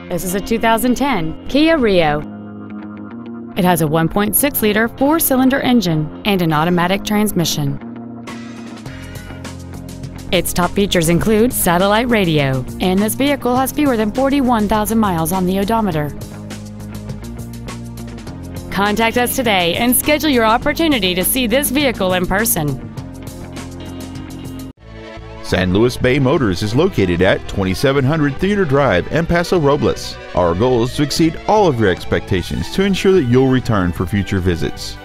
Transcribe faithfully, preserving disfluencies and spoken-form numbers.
This is a two thousand ten Kia Rio. It has a one point six liter four-cylinder engine and an automatic transmission. Its top features include satellite radio, and this vehicle has fewer than forty-one thousand miles on the odometer. Contact us today and schedule your opportunity to see this vehicle in person. San Luis Bay Motors is located at twenty-seven hundred Theater Drive in Paso Robles. Our goal is to exceed all of your expectations to ensure that you'll return for future visits.